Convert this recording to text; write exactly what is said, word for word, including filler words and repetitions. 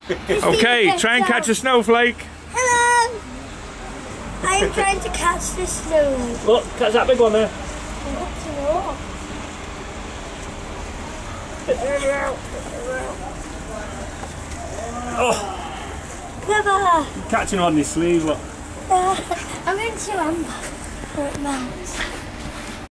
Okay, try and catch a snowflake. Hello! I'm trying to catch the snowflake. Look, catch that big one there. Oh! Clever! Catching on his sleeve, look. Uh, I'm going to um, put it mouse.